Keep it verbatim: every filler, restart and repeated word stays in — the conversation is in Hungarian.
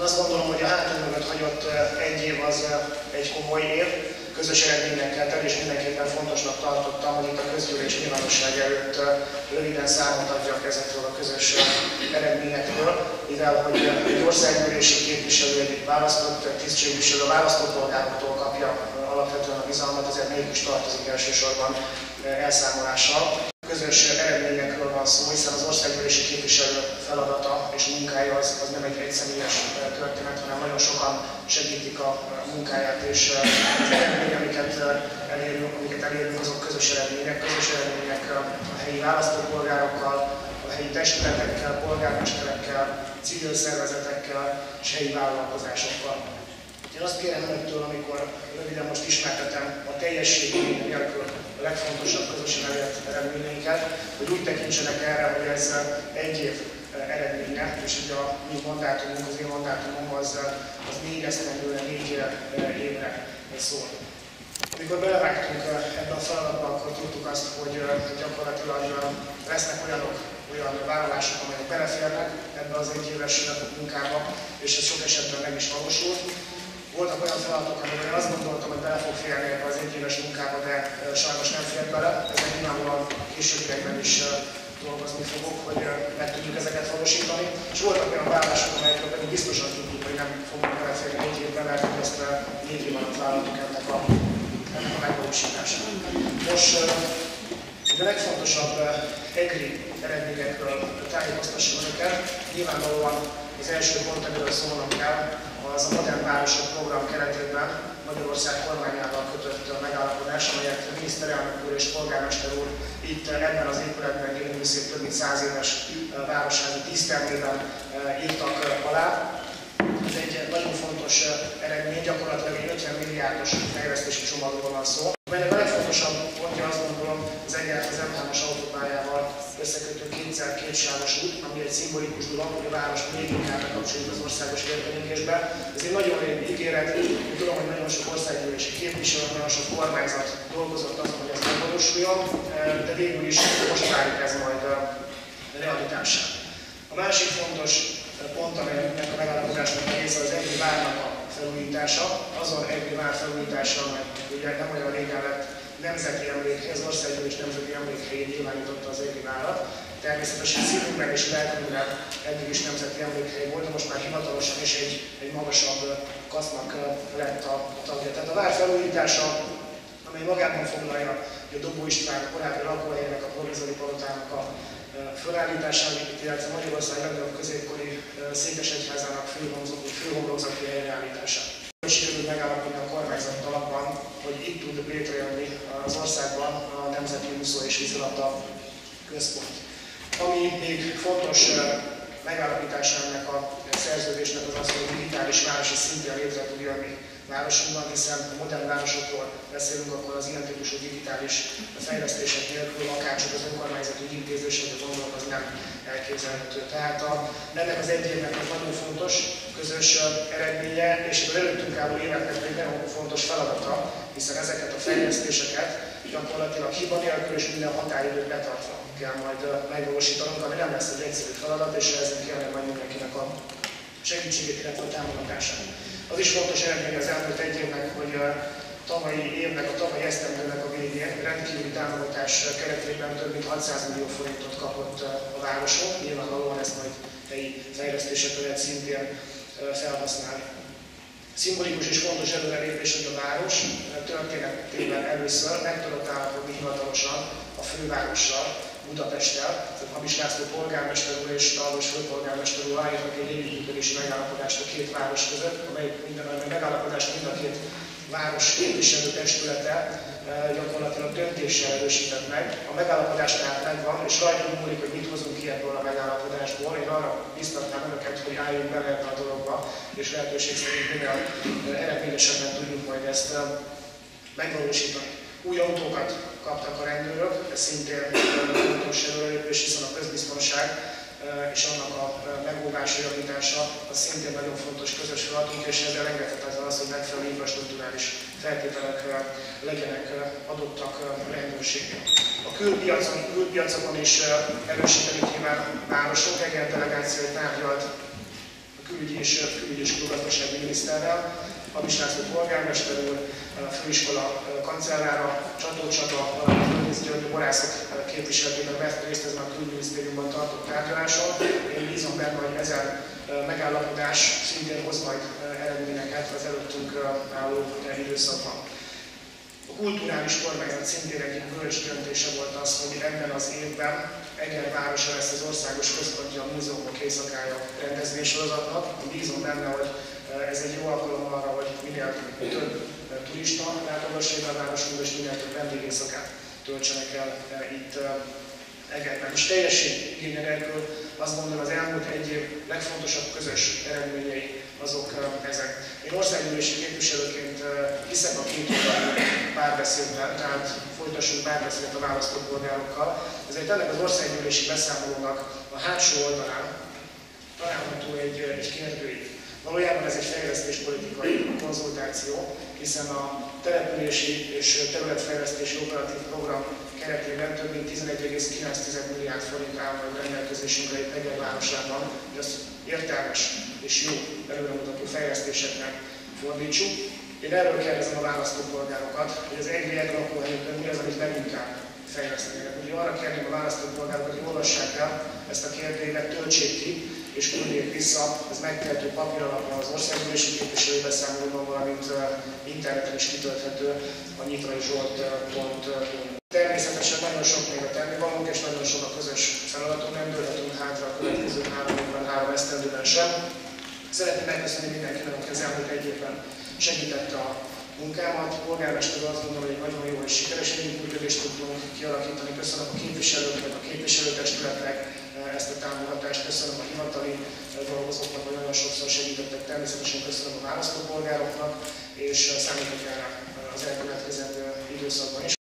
Azt gondolom, hogy a hátunk mögött hagyott egy év az egy komoly év, közös eredményekkel tel, és mindenképpen fontosnak tartottam, hogy itt a közgyűlés nyilvánosság előtt röviden számot adjak ezekről a közös eredményekről, mivel hogy egy országgyűlési képviselő, egy választott tisztségviselő a választópolgároktól kapja alapvetően a bizalmat, ezért mégis tartozik elsősorban elszámolással. Közös eredményekről van szó, hiszen az országgyűlési képviselő feladata és munkája az, az nem egy egyszemélyes történet, hanem nagyon sokan segítik a munkáját, és az eredmény, amiket elérünk, amiket elérünk, azok közös eredmények, közös eredmények a helyi választópolgárokkal, a helyi testületekkel, polgármesterekkel, civil szervezetekkel és helyi vállalkozásokkal. Én azt kérem önöktől, amikor röviden most ismertetem a teljességű nélkül a legfontosabb közösen elért eredményeinket, hogy úgy tekintsenek erre, hogy ez egy év eredménye, és ugye a mi mandátumunk, az én mandátumom az, az négy esztendőre, négy évre szól. Amikor belevágtunk ebbe a feladatba, akkor tudtuk azt, hogy gyakorlatilag lesznek olyanok, olyan vállalások, amelyek beleférnek ebbe az egyéves munkába, és ez sok esetben meg is valósul. Voltak olyan feladatok, amikor én azt gondoltam, hogy bele fog férni ebbe az egyéves munkába, de sajnos nem fér bele. Ezen nyilvánvalóan későbbiekben is dolgozni fogok, hogy meg tudjuk ezeket valósítani. És voltak olyan vállalások, amelyekről pedig biztosan tudjuk, hogy nem fogunk beleférni egy évben, mert ezt négy év alatt vállaltuk ennek a, ennek a megvalósítását. Most a legfontosabb egri eredményekről tájékoztassam önöket. Nyilvánvalóan az első pont, amiről szólnom kell, az a Modern Városok program keretében Magyarország kormányával kötött megállapodás, amelyet a miniszterelnök úr és polgármester úr itt ebben az épületben Générszék több mint száz éves városházi tisztelmében írtak alá. Ez egy nagyon fontos eredmény, gyakorlatilag egy ötven milliárdos fejlesztési csomagról van szó. Melynek a legfontosabb pontja, azt gondolom, az Eger az em hármas autópályával összekötő kétszer kétsávos út, ami egy szimbolikus dolog, hogy a város még inkább bekapcsoljuk az országos értelmezésbe. Ez egy nagyon régi ígéret, tudom, hogy nagyon sok országgyűlési képviselő, nagyon sok kormányzat dolgozott azon, hogy ez megvalósuljon, de végül is most várjuk ez majd realitását. A másik fontos pont, amelynek a megállapodásnak a része, az Egri várnak a felújítása, azon Egri vár felújítása, amely ugye nem olyan régen lett nemzeti emlékhely, az országgyűlés nemzeti emlékhelyén nyilvánította az Egri várat. Természetesen szívünkben és lelkünkben eddig is nemzeti emlékhely volt, de most már hivatalosan is egy, egy magasabb kasznak lett a tagja. Tehát a vár felújítása, amely magában foglalja a Dobó István korábbi lakóhelyének, a provizori palotának a fölállításának, illetve Magyarország legnagyobb középkori székesegyházának főhomlokzati helyreállítását. Sikerült megállapodni a kormányzattal abban, hogy itt tud létrejönni az országban a Nemzeti Úszó- és Vízilabda Központ. Ami még fontos megállapítása ennek a szerződésnek az az, hogy digitális városi szintén létre tud jönni városunkban, hiszen a modern városokról beszélünk, akkor az ilyen típusú digitális fejlesztések nélkül, akárcsak az önkormányzati ügyintézésekre gondolok, az nem elképzelhető. Tehát a, ennek az egy évnek az nagyon fontos közös eredménye, és az előttünk álló éveknek egy nagyon fontos feladata, hiszen ezeket a fejlesztéseket gyakorlatilag hiba nélkül és minden határidőt betartva kell majd megvalósítanunk, ami nem lesz egy egyszerű feladat, és ezen kérem majd mindenkinek a segítségét, illetve a támogatását. Az is fontos eredmény az elmúlt egy évnek, hogy a tavalyi évnek, a tavalyi esztendőnek a végén rendkívüli támogatás keretében több mint hatszáz millió forintot kapott a városunk. Nyilvánvalóan ezt majd helyi fejlesztésekre lehet szintén felhasználni. Szimbolikus és fontos előrelépés, hogy a város történetében először meg tudott állapodni hivatalosan a fővárossal, Budapesttel, tehát Habis László polgármester úr és Talvos főpolgármester úr aláírtak egy együttműködési megállapodást a két város között, amely minden a megállapodást mind a két város képviselő testülete gyakorlatilag döntéssel erősített meg. A megállapodás tehát megvan, és rajtunk múlik, hogy mit hozunk ki ebből a megállapodásból. Én arra biztatnám önöket, hogy álljunk bele ebbe a dologba, és lehetőség szerint minél eredményesebben tudjuk majd ezt megvalósítani. Új autókat kaptak a rendőrök, ez szintén fontos előrelépés, hiszen a közbiztonság és annak a megóvása, javítása az szintén nagyon fontos közös feladatunk, és ezzel engedhetetlen az, hogy megfelelő infrastruktúrális feltételek legyenek adottak a rendőrségben. A külpiacon, külpiacokon is erősíteni kíván városok, Eger delegációi tárgyalt a külügyi és külügyi és külgazdasági miniszterrel, Hamis László polgármester úr, a főiskola kancellára, Csató Csaba, valamint a Lőrinc György borászok képviseletében vett részt ezen a külügyminisztériumban tartott tárgyaláson. Én bízom benne, hogy ezen megállapodás szintén hoz majd eredményeket az előttünk álló időszakban. A kulturális kormányzat szintén egyik bölcs döntése volt az, hogy ebben az évben Eger városa lesz az országos központja a múzeumok éjszakája rendezvénysorozatnak. Bízom benne, hogy ez egy jó alkalom arra, hogy minél több turista látogassa ide a városunkba, és minél több vendégéjszakát töltsenek el itt Egerben. És teljességigénye nélkül azt gondolom, az elmúlt egy év legfontosabb közös eredményei azok ezek. Én országgyűlési képviselőként hiszek a kétoldalú párbeszédben, tehát folytassunk párbeszédet a választópolgárokkal. Ezért ennek az országgyűlési beszámolónak a hátsó oldalán található egy, egy kérdőív. Valójában ez egy fejlesztéspolitikai konzultáció, hiszen a települési és területfejlesztési operatív program keretében több mint tizenegy egész kilenc milliárd forint áll majd rendelkezésünkre itt Eger városában, hogy azt értelmes és jó előremutató fejlesztésekre fordítsuk. Én erről kérdezem a választópolgárokat, hogy az egri lakóhelyükön mi az, amit leginkább fejlesztenének. Ugye arra kérném a választópolgárokat, hogy olvassák el ezt a kérdőívet, töltsék ki, és küldjék vissza, ez megtehető papíralapon az országgyűlési képviselői beszámolóban, valamint interneten is kitölthető a nyitrai zsolt pont hu. Természetesen nagyon sok még a tennivalónk, és nagyon sok a közös feladatunk, nem dőlhetünk hátra a következő három évben, három esztendőben sem. Szeretném megköszönni mindenkinek, aki az elmúlt egy évben segítette a munkámat. Polgármester azt gondolom, hogy egy nagyon jó és sikeres együttműködést tudtunk kialakítani. Köszönöm a képviselőknek, a képviselőtestületnek ezt a támogatást, köszönöm a hivatali dolgozóknak, hogy nagyon sokszor segítettek, természetesen köszönöm a választópolgároknak, és számítok erre az elkövetkezendő időszakban is.